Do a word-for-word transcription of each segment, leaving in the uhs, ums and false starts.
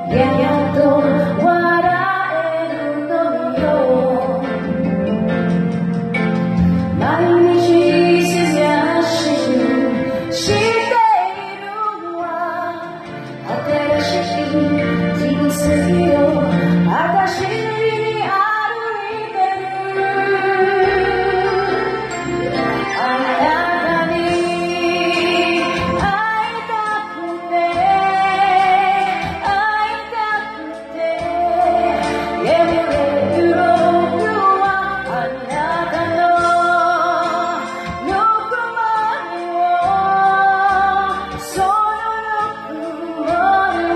やっと笑えるのよ。毎日すやしくしているのは新しい人生を私に歩いてる。あなたに会いたくて会いたくて眠れる夜はあなたのぬくもりをそのぬくもり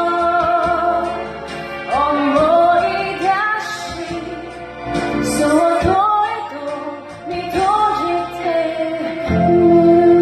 を思い出しそっと見閉じてる。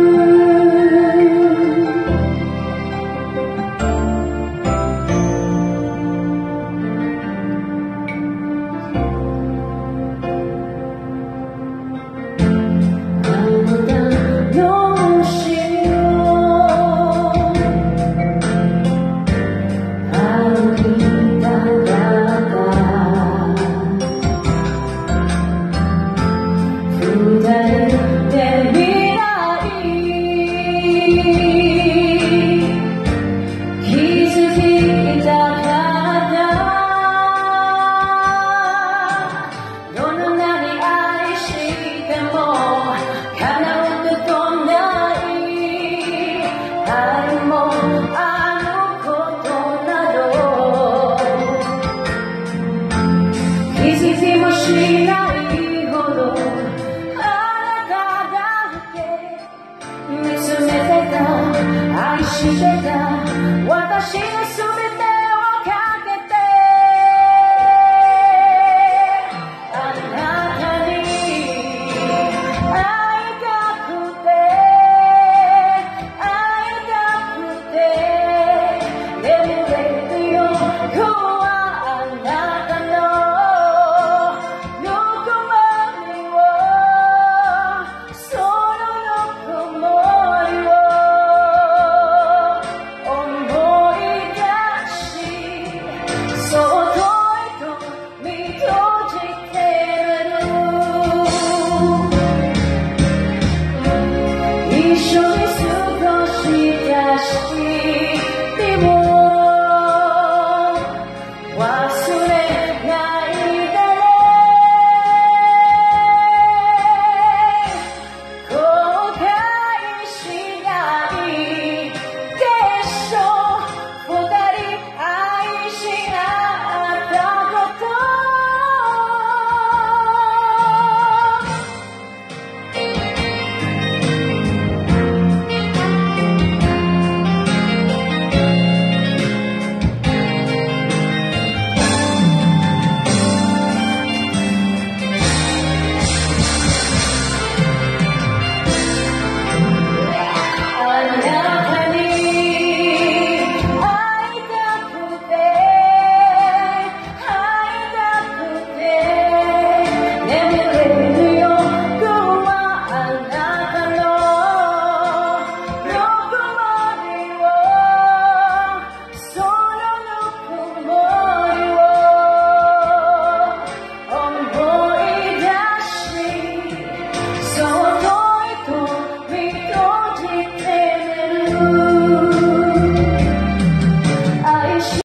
愛してた私の全てをかけてあなたに会いたくて会いたくて眠れるよ